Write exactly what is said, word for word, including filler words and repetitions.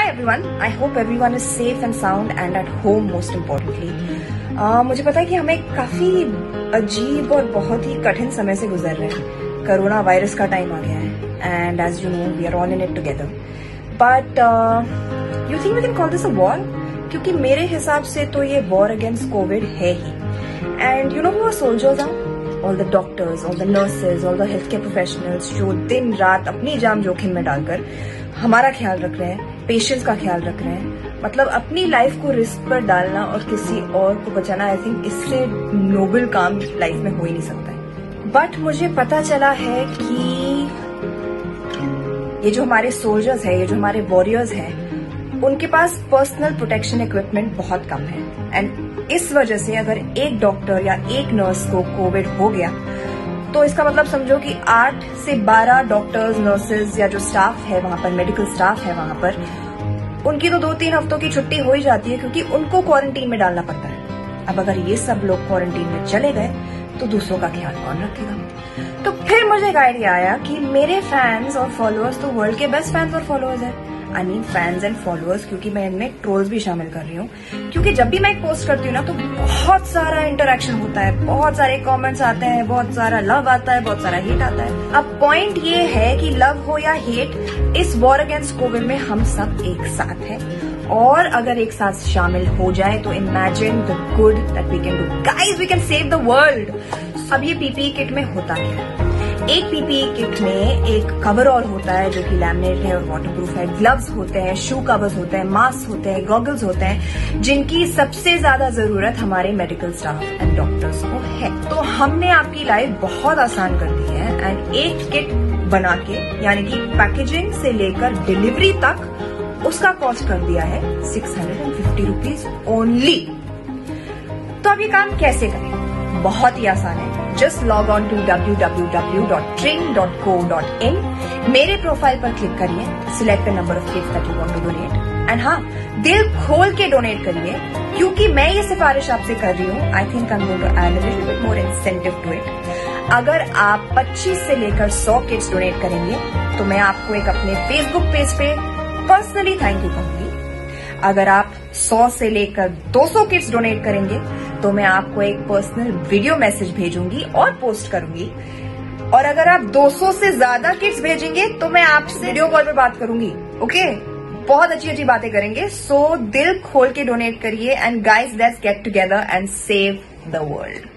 Hi everyone, I hope everyone is safe and sound and at home most importantly. uh, मुझे पता है कि हमें काफी अजीब और बहुत ही कठिन समय से गुजर रहे हैं. कोरोना वायरस का टाइम आ गया है and as you know we are all in it together. But you think we can call this a war? क्योंकि मेरे हिसाब से तो ये वॉर अगेंस्ट कोविड है ही. And you know who are soldiers are? all the doctors, all the nurses, all the healthcare professionals जो दिन रात अपनी जान जोखिम में डालकर हमारा ख्याल रख रहे हैं, पेशेंट्स का ख्याल रख रहे हैं. मतलब अपनी लाइफ को रिस्क पर डालना और किसी और को बचाना, आई थिंक इससे नोबल काम लाइफ में हो ही नहीं सकता है. बट मुझे पता चला है कि ये जो हमारे सोल्जर्स है, ये जो हमारे वॉरियर्स हैं, उनके पास पर्सनल प्रोटेक्शन इक्विपमेंट बहुत कम है. एंड इस वजह से अगर एक डॉक्टर या एक नर्स को कोविड हो गया तो इसका मतलब समझो कि आठ से बारह डॉक्टर्स, नर्सेज या जो स्टाफ है वहां पर, मेडिकल स्टाफ है वहां पर, उनकी तो दो तीन हफ्तों की छुट्टी हो ही जाती है क्योंकि उनको क्वारंटीन में डालना पड़ता है. अब अगर ये सब लोग क्वारंटीन में चले गए तो दूसरों का ख्याल कौन रखेगा? तो फिर मुझे एक आइडिया आया कि मेरे फैंस और फॉलोअर्स तो वर्ल्ड के बेस्ट फैंस और फॉलोअर्स है. I mean fans and followers, क्योंकि मैं इनमें ट्रोल्स भी शामिल कर रही हूँ. क्योंकि जब भी मैं एक पोस्ट करती हूँ ना तो बहुत सारा इंटरेक्शन होता है, बहुत सारे कमेंट्स आते हैं, बहुत सारा लव आता है, बहुत सारा हेट आता है. अब पॉइंट ये है कि लव हो या हेट, इस वॉर अगेंस्ट कोविड में हम सब एक साथ हैं. और अगर एक साथ शामिल हो जाए तो imagine the good that we can do. Guys, we can save the world. अब ये पीपीई किट में होता क्या है? एक पीपीई किट में एक कवरऑल होता है जो कि लैमिनेट है और वाटरप्रूफ है. ग्लव्स होते हैं, शू कवर्स होते हैं, मास्क होते हैं, गॉगल्स होते हैं, जिनकी सबसे ज्यादा जरूरत हमारे मेडिकल स्टाफ एंड डॉक्टर्स को है. तो हमने आपकी लाइफ बहुत आसान कर दी है. एंड एक किट बना के, यानी कि पैकेजिंग से लेकर डिलीवरी तक, उसका कॉस्ट कर दिया है six hundred and fifty rupees only. तो अब ये काम कैसे करें? बहुत ही आसान है. Just log on to W W W dot Tring dot co dot in. मेरे प्रोफाइल पर क्लिक करिए, select the number of kits that you want to donate and हाँ, दिल खोल के डोनेट करिए. क्योंकि मैं ये सिफारिश आपसे कर रही हूँ, I think I am going to add a little bit more incentive to it. अगर आप पच्चीस से लेकर सौ किट्स डोनेट करेंगे तो मैं आपको एक अपने फेसबुक पेज पे पर्सनली थैंक यू कहूंगी. अगर आप सौ से लेकर दो सौ किट्स डोनेट करेंगे तो मैं आपको एक पर्सनल वीडियो मैसेज भेजूंगी और पोस्ट करूंगी. और अगर आप दो सौ से ज्यादा किट्स भेजेंगे तो मैं आपसे वीडियो कॉल पर बात करूंगी. ओके, बहुत अच्छी अच्छी बातें करेंगे. सो दिल खोल के डोनेट करिए and guys, let's get together and save the world.